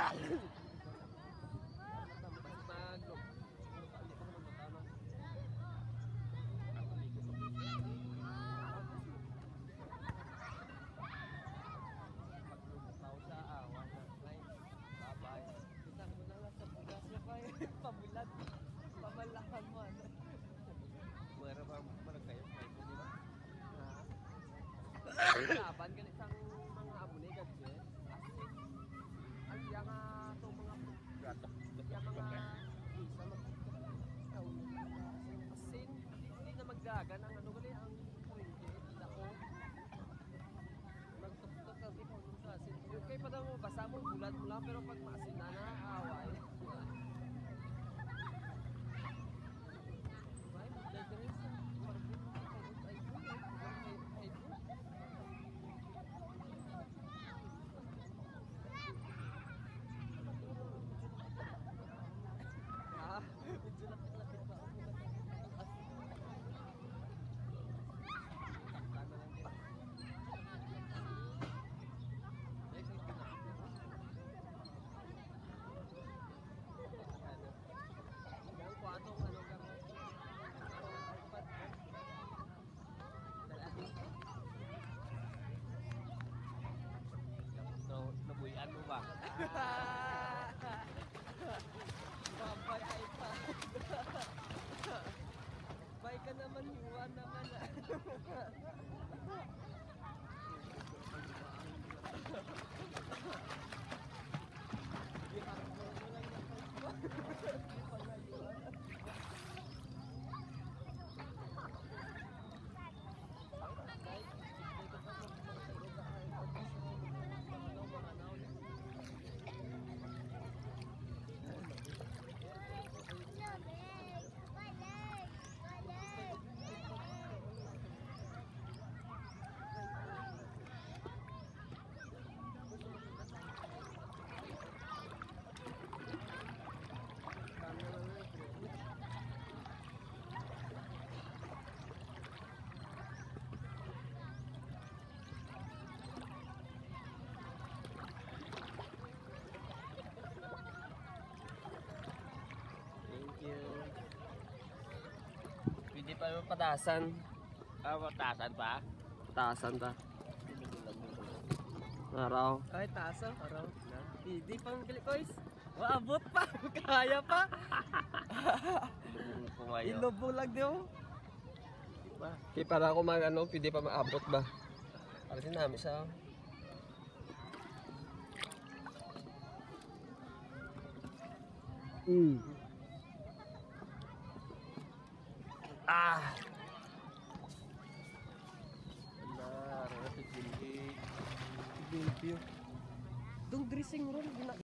Pamulat, pamalakan mo ano. Wala pa marag kayo, kayo po nila. Laban ka isang mga abunay gadget. Ang yang itong mga Gatak. yung mga isa asin, hindi na magdagan ang ano gali ang kurinti. Ako, nagtuktok kasi kung nung asin. Yung kayo pa daw mo, basa mo, bulat mo lang, pero pag maasin na away. Medyo lapit-lapit pa ako. Takta na lang din. Ang kwatong ano ka mo. So, nabuyan mo ba? Babay ay pa. Bay ka naman, hiwan naman. Thank you. Pwede pa yung patasan. Matasan pa? Patasan ta. Araw. Ay, tasa. Araw. Hindi pang kilikoys. Maabot pa. Kaya pa. Ilobo lang daw. Kaya para ako mag ano, pwede pa maabot ba? Para din namin sa Ah! Nah, rasa tinggi. Bilbyo. Dong dressing room.